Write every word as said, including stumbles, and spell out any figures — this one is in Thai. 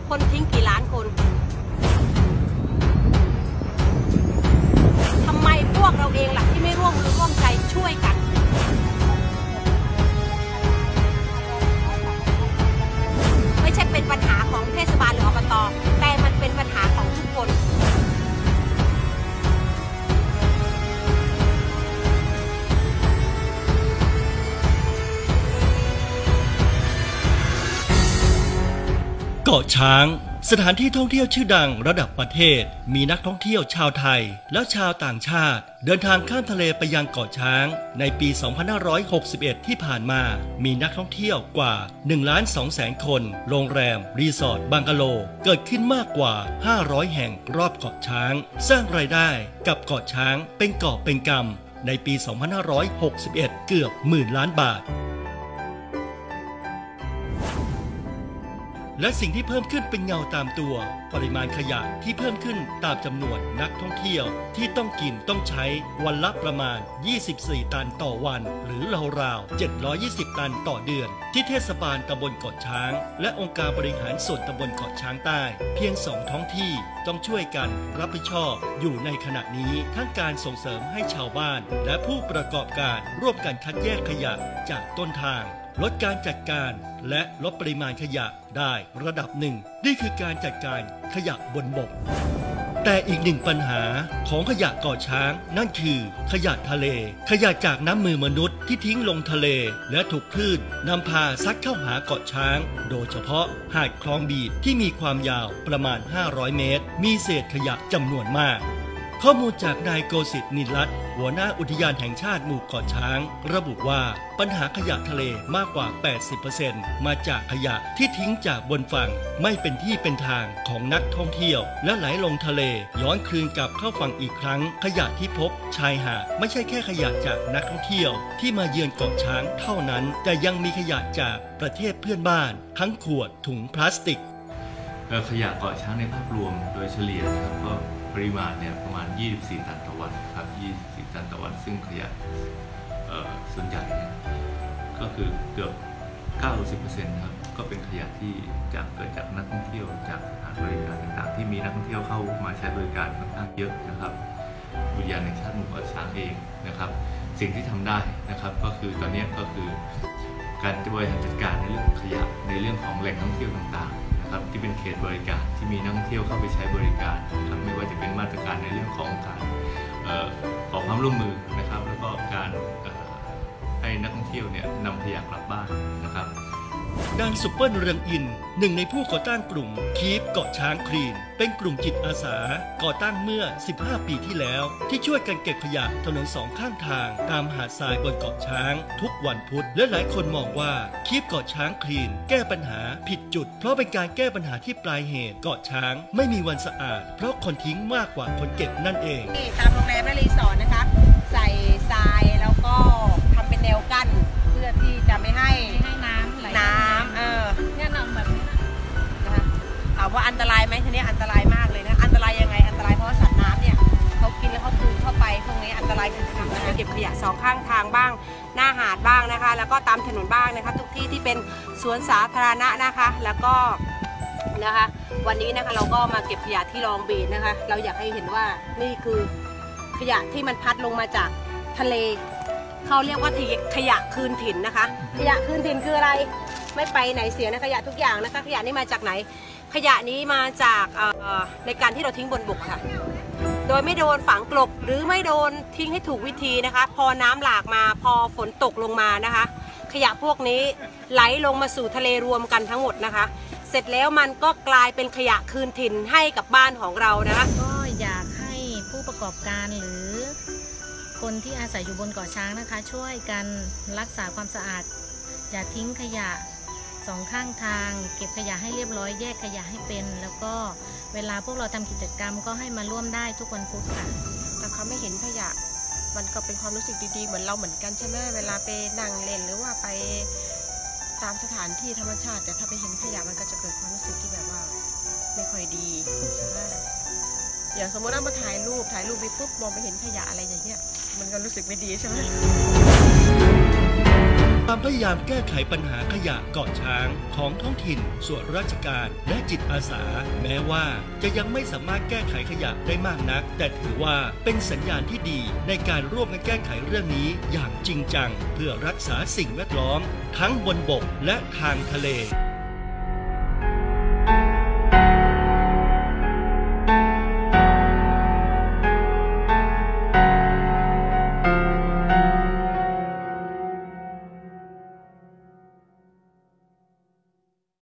คนทิ้งกี่ล้านคนทำไมพวกเราเองล่ะที่ไม่ร่วมมือร่วมใจช่วยกันไม่ใช่เป็นปัญหาของเทศบาลหรืออบต.แต่มันเป็นปัญหาของทุกคนเกาะช้างสถานที่ท่องเที่ยวชื่อดังระดับประเทศมีนักท่องเที่ยวชาวไทยและชาวต่างชาติเดินทางข้ามทะเลไปยังเกาะช้างในปี สองพันห้าร้อยหกสิบเอ็ด ที่ผ่านมามีนักท่องเที่ยวกว่า หนึ่งล้านสองแสน คนโรงแรมรีสอร์ทบังกะโลเกิดขึ้นมากกว่าห้าร้อยแห่งรอบเกาะช้างสร้างรายได้กับเกาะช้างเป็นกอบเป็นกำในปี สองพันห้าร้อยหกสิบเอ็ด เกือบหมื่นล้านบาทและสิ่งที่เพิ่มขึ้นเป็นเงาตามตัวปริมาณขยะที่เพิ่มขึ้นตามจำนวนนักท่องเที่ยวที่ต้องกินต้องใช้วันละประมาณยี่สิบสี่ตันต่อวันหรือราวๆเจ็ดร้อยยี่สิบตันต่อเดือนที่เทศบาลตำบลเกาะช้างและองค์การบริหารส่วนตำบลเกาะช้างใต้เพียงสองท้องที่ต้องช่วยกันรับผิดชอบอยู่ในขณะนี้ทั้งการส่งเสริมให้ชาวบ้านและผู้ประกอบการร่วมกันคัดแยกขยะจากต้นทางลดการจัดการและลดปริมาณขยะได้ระดับหนึ่งนี่คือการจัดการขยะบนบกแต่อีกหนึ่งปัญหาของขยะเกาะช้างนั่นคือขยะทะเลขยะจากน้ำมือมนุษย์ที่ทิ้งลงทะเลและถูกคลื่นนำพาซัดเข้าหาเกาะช้างโดยเฉพาะหาดคลองบีดที่มีความยาวประมาณห้าร้อยเมตรมีเศษขยะจำนวนมากข้อมูลจากนายโกสิทธิ์นินรัตน์หัวหน้าอุทยานแห่งชาติหมู่เกาะช้างระบุว่าปัญหาขยะทะเลมากกว่า แปดสิบเปอร์เซ็นต์ มาจากขยะที่ทิ้งจากบนฝั่งไม่เป็นที่เป็นทางของนักท่องเที่ยวและไหลลงทะเลย้อนคืนกลับเข้าฝั่งอีกครั้งขยะที่พบชายหาดไม่ใช่แค่ขยะจากนักท่องเที่ยวที่มาเยือนเกาะช้างเท่านั้นแต่ยังมีขยะจากประเทศเพื่อนบ้านทั้งขวดถุงพลาสติกขยะเกาะช้างในภาพรวมโดยเฉลี่ยนะครับก็ปริมาณเนี่ยประมาณยี่สิบสี่ตันต่อวันครับยี่สิบสี่ตันต่อวันซึ่งขยะส่วนใหญ่เนี่ยก็คือเกือบ เก้าสิบเปอร์เซ็นต์ ครับก็เป็นขยะที่จากเกิดจากนักท่องเที่ยวจากสถานบริการต่างๆที่มีนักท่องเที่ยวเข้ามาใช้บริการค่อนข้างเยอะนะครับอุทยานแห่งชาติหมู่เกาะช้างเองนะครับสิ่งที่ทำได้นะครับก็คือตอนนี้ก็คือการบริหารจัดการในเรื่องขยะในเรื่องของแหล่งท่องเที่ยวต่างๆที่เป็นเขตบริการที่มีนักท่องเที่ยวเข้าไปใช้บริการนะครับไม่ว่าจะเป็นมาตรการในเรื่องของการขอความร่วมมือนะครับแล้วก็การให้นักท่องเที่ยวเนี่ยนำขยะกลับบ้านนะครับนางซุปเปอร์เรืองอินหนึ่งในผู้ก่อตั้งกลุ่มคีปเกาะช้างคลีนเป็นกลุ่มจิตอาสาก่อตั้งเมื่อสิบห้าปีที่แล้วที่ช่วยกันเก็บขยะถนนสองข้างทางตามหาดทรายบนเกาะช้างทุกวันพุธและหลายคนมองว่าคีปเกาะช้างคลีนแก้ปัญหาผิดจุดเพราะเป็นการแก้ปัญหาที่ปลายเหตุเกาะช้างไม่มีวันสะอาดเพราะคนทิ้งมากกว่าคนเก็บนั่นเองตามโรงแรมและรีสอร์ทนะคะใส่ทรายแล้วก็ทำเป็นแนวกั้นเพื่อที่จะไม่ให้ให้น้ำไหลน้ำเออเนี่ยน้ำแบบนี้นะคะถามว่าอันตรายไหมทีนี้อันตรายมากเลยนะอันตรายยังไงอันตรายเพราะสัตว์น้ำเนี่ยเขากินแล้วเขากลืนเข้าไปพวกนี้อันตรายสุดๆนะคะเก็บขยะสองข้างทางบ้างหน้าหาดบ้างนะคะแล้วก็ตามถนนบ้างนะคะทุกที่ที่เป็นสวนสาธารณะนะคะแล้วก็นะคะวันนี้นะคะเราก็มาเก็บขยะที่ลองบีชนะคะเราอยากให้เห็นว่านี่คือขยะที่มันพัดลงมาจากทะเลเขาเรียกว่าขยะคืนถิ่นนะคะขยะคืนถิ่นคืออะไรไม่ไปไหนเสียนะขยะทุกอย่างนะคะขยะนี้มาจากไหนขยะนี้มาจากในการที่เราทิ้งบนบกค่ะโดยไม่โดนฝังกลบหรือไม่โดนทิ้งให้ถูกวิธีนะคะพอน้ำหลากมาพอฝนตกลงมานะคะขยะพวกนี้ไหลลงมาสู่ทะเลรวมกันทั้งหมดนะคะเสร็จแล้วมันก็กลายเป็นขยะคืนถิ่นให้กับบ้านของเรานะคะก็อยากให้ผู้ประกอบการหรือคนที่อาศัยอยู่บนเกาะช้างนะคะช่วยกันรักษาความสะอาดอย่าทิ้งขยะสองข้างทางเก็บขยะให้เรียบร้อยแยกขยะให้เป็นแล้วก็เวลาพวกเราทำกิจกรรมก็ให้มาร่วมได้ทุกวันพุธค่ะแต่เขาไม่เห็นขยะมันก็เป็นความรู้สึกดีๆเหมือนเราเหมือนกันใช่ไหมเวลาไปนั่งเล่นหรือว่าไปตามสถานที่ธรรมชาติแต่ถ้าไปเห็นขยะมันก็จะเกิดความรู้สึกที่แบบว่าไม่ค่อยดีใช่ไหมอย่างสมมติว่ามาถ่ายรูปถ่ายรูปไปปุ๊บมองไปเห็นขยะอะไรอย่างเงี้ยมันก็รู้สึกไม่ดีใช่ไหมความพยยายามแก้ไขปัญหาขยะเกาะช้างของท้องถิ่นส่วนราชการและจิตอาสาแม้ว่าจะยังไม่สามารถแก้ไขขยะได้มากนักแต่ถือว่าเป็นสัญญาณที่ดีในการร่วมกันแก้ไขเรื่องนี้อย่างจริงจังเพื่อรักษาสิ่งแวดล้อมทั้งบนบกและทางทะเล